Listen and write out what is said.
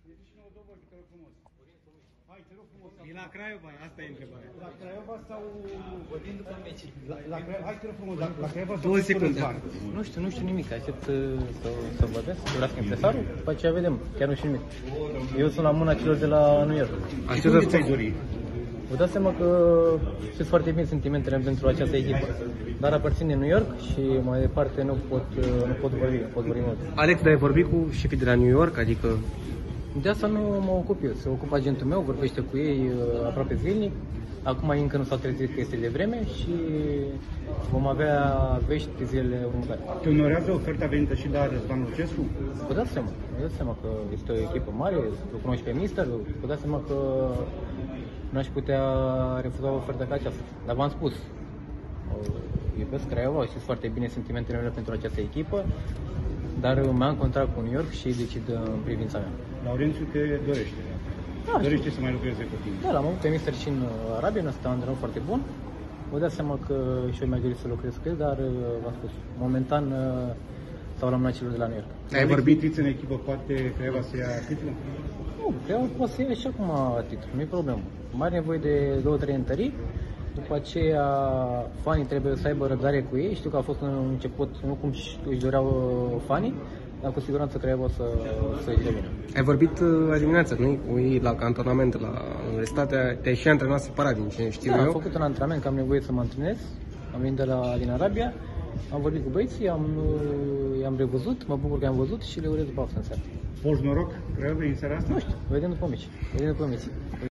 Hai, te rog frumos. E la Craiova, asta e întrebarea. La Craiova sau vorbim după meci? La Craiova, hai, te rog frumos, la Craiova sau 2 secunde. Nu știu nimic, aștept să vorbesc, să vorbească impresarul, după aceea vedem, chiar nu știu nimic. Eu sunt la mâna celor de la New York. Și tu unde ți-ai dori? Vă dați seama că știți foarte bine sentimentele pentru această echipă, dar aparțin de New York și mai departe nu pot vorbi mult. Alex, dar ai vorbit cu șefii de la New York, adică... De asta nu mă ocup eu, se ocupă agentul meu, vorbește cu ei aproape zilnic. Acum încă nu s-au trezit că este de vreme și vom avea vești zilele următoare. Te onorează oferta venită și de la Răzvan Lucescu? Vă dați seama că este o echipă mare, îl cunoști pe mister, vă dați seama că nu aș putea refuza o ofertă ca aceasta. Dar v-am spus, iubesc Craiova, știți foarte bine sentimentele mele pentru această echipă, dar mai am contract cu New York și decid în privința mea. Laurențiu te dorește. Da, dorește să mai lucreze cu tine. Da, l-am avut pe mister și în Arabia, un antrenor foarte bun. Vă dați seama că și eu mi-aș dori să lucrez cu el, dar v-am spus, momentan stau la mâna celor de la New York. Ai vorbit în echipă, poate Craiova să ia titlul? Nu, Craiova poate să ia și acum titlul, nu e problemă. Mai are nevoie de 2-3 întăriri. După aceea, fanii trebuie să aibă răbdare cu ei. Știu că a fost un început, nu cum își doreau fanii, dar cu siguranță Craiova să își revină. Ai vorbit dimineața, nu? Cu ei la cantonament, la universitate, te-ai și antrenat separat din ce știu eu. Am făcut un antrenament, că am nevoie să mă antrenez. Am venit din Arabia, am vorbit cu băieții, i-am revăzut, mă bucur că am văzut și le urez după în seara. Porți noroc, Craiova în seara asta? Nu știu, vedem după meci.